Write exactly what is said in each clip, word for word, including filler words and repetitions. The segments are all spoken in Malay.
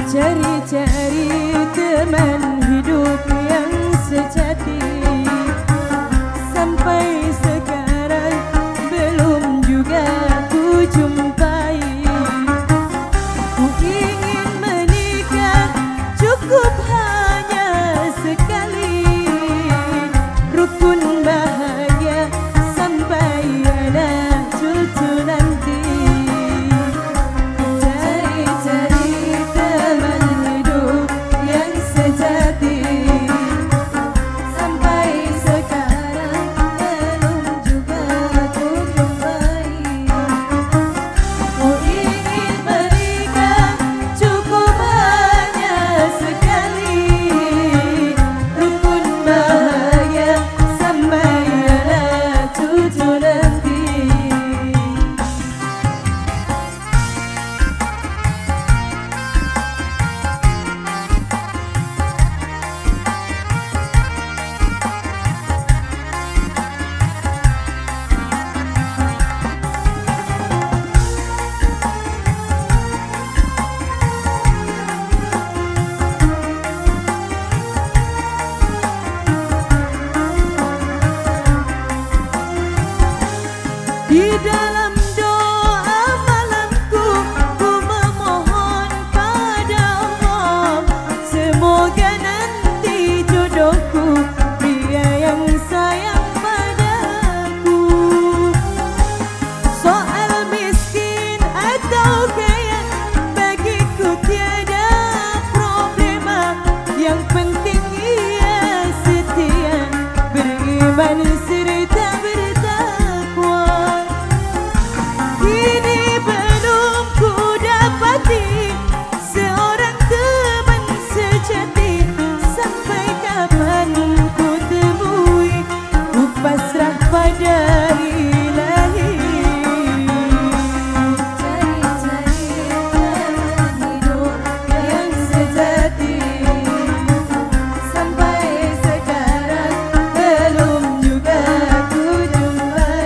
Cari-cari teman hidup yang sejati, sampai sekarang belum juga ku jumpai. Ku ingin menikah, cukup hanya sekali, rukun bahagia sampai anak cucu nanti. Di dalam doa malamku, ku memohon pada Allah, semoga nanti jodohku pria yang sayang padaku. Soal miskin atau kaya, bagiku tiada problema. Yang penting ia setia, beriman serta bertakwa. Kini belum ku dapati seorang teman sejati, sampai kapan ku temui, ku pasrah pada Ilahi. Cari-cari teman hidup yang sejati, sampai sekarang belum juga ku jumpai.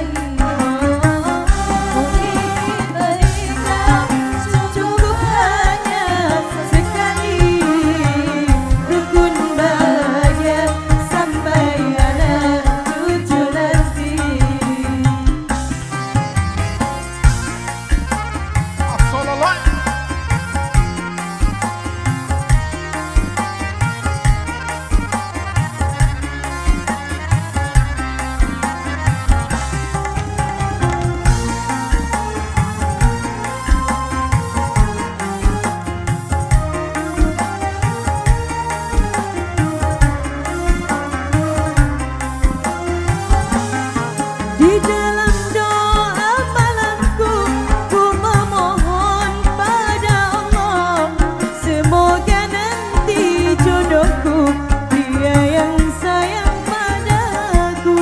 Di dalam doa malamku, ku memohon pada Allah, semoga nanti jodohku pria yang sayang padaku.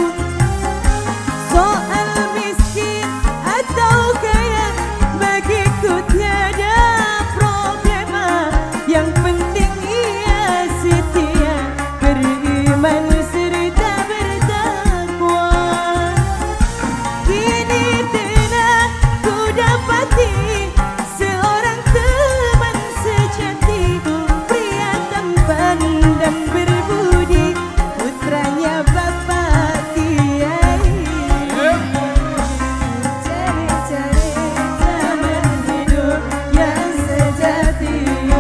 Soal miskin atau kaya, bagiku tiada problema. Yang penting ia setia, beriman serta bertakwa. Kini telah ku dapati seorang teman sejati, pria tampan dan berbudi, putranya Bapak Kiai. Cari-cari teman hidup yang sejati,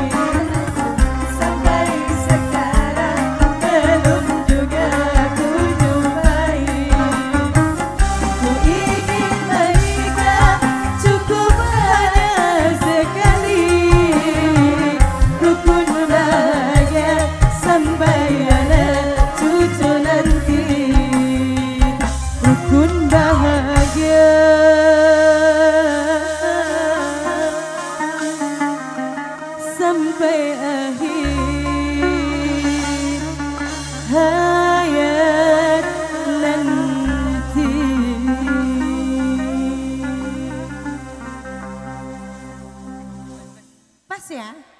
sampai sekarang belum juga ku jumpai. Ku ingin menikah, cukup hanya sekali, rukun bahagia sampai anak cucu nanti. Rukun bahagia sampai akhir hayat nanti. Pas ya?